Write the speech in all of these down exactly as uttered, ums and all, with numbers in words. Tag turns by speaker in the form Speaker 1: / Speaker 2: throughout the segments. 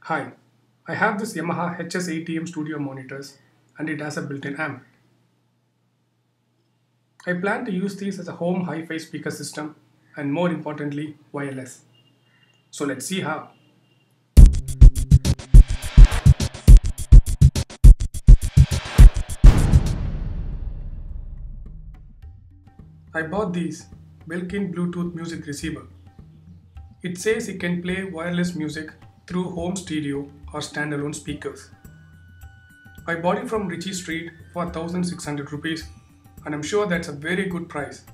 Speaker 1: Hi, I have this Yamaha H S eighty M studio monitors and it has a built-in amp. I plan to use these as a home hi-fi speaker system and more importantly wireless. So let's see how. I bought these Belkin Bluetooth music receiver. It says it can play wireless music through home stereo or standalone speakers. I bought it from Ritchie Street for one thousand six hundred rupees and I'm sure that's a very good price.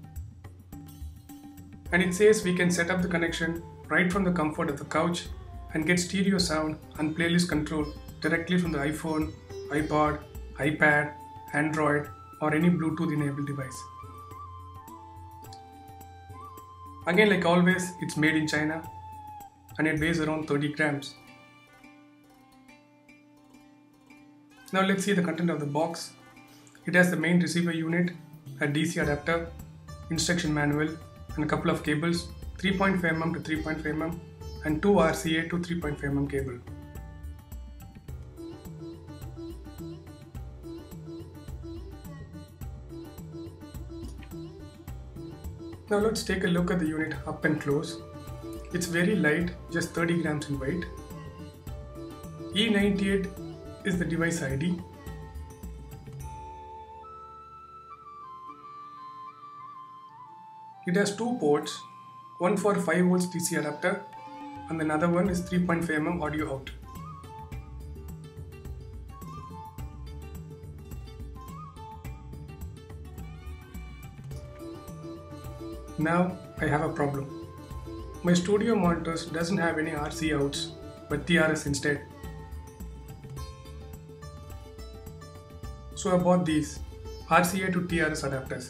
Speaker 1: And it says we can set up the connection right from the comfort of the couch and get stereo sound and playlist control directly from the iPhone, iPod, iPad, Android or any Bluetooth enabled device. Again, like always, it's made in China and it weighs around thirty grams. Now let's see the content of the box. It has the main receiver unit, a D C adapter, instruction manual and a couple of cables, three point five millimeter to three point five millimeter and two R C A to three point five millimeter cable. Now let's take a look at the unit up and close. It's very light, just thirty grams in weight. E ninety-eight is the device I D. It has two ports, one for five volts D C adapter and another one is three point five millimeter audio out. Now I have a problem. My studio monitors doesn't have any R C outs but T R S instead. So I bought these R C A to T R S adapters.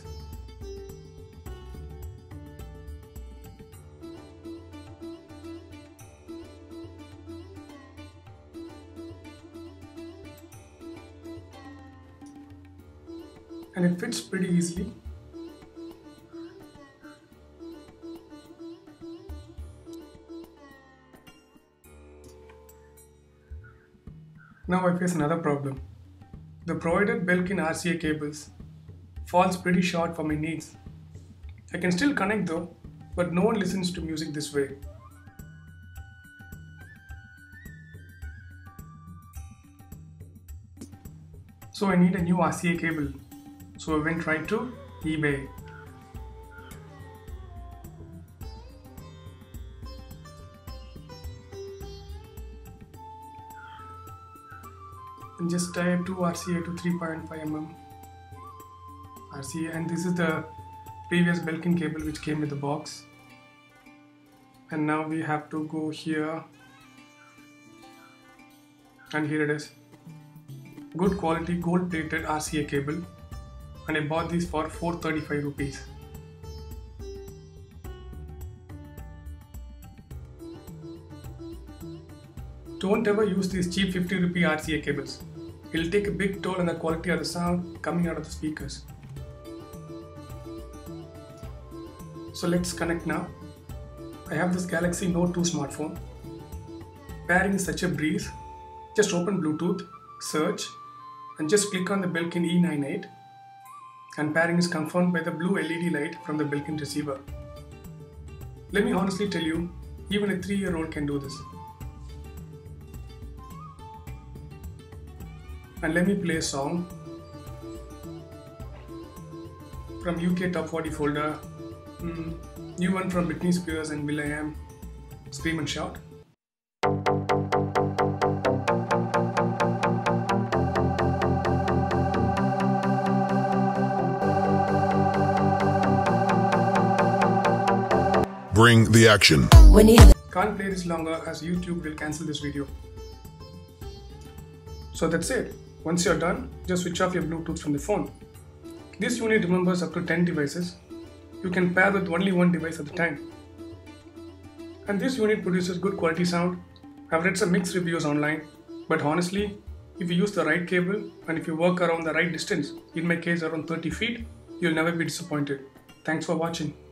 Speaker 1: And it fits pretty easily. Now I face another problem. The provided Belkin R C A cables falls pretty short for my needs. I can still connect though, but no one listens to music this way. So I need a new R C A cable. So I went right to eBay. And just type two R C A to three point five millimeter R C A, and this is the previous Belkin cable which came with the box. And now we have to go here, and here it is. Good quality gold plated R C A cable, and I bought these for four hundred thirty-five rupees. Don't ever use these cheap fifty rupee R C A cables. It'll take a big toll on the quality of the sound coming out of the speakers. So let's connect now. I have this Galaxy Note two smartphone. Pairing is such a breeze. Just open Bluetooth, search, and just click on the Belkin E ninety-eight. And pairing is confirmed by the blue L E D light from the Belkin receiver. Let me honestly tell you, even a three year old can do this. And let me play a song from U K Top forty folder. Mm, new one from Britney Spears and will.i.am, Scream and Shout.
Speaker 2: Bring the action.
Speaker 1: When you can't play this longer as YouTube will cancel this video. So that's it. Once you're done, just switch off your Bluetooth from the phone. This unit remembers up to ten devices. You can pair with only one device at a time. And this unit produces good quality sound. I've read some mixed reviews online, but honestly, if you use the right cable and if you work around the right distance, in my case around thirty feet, you'll never be disappointed. Thanks for watching.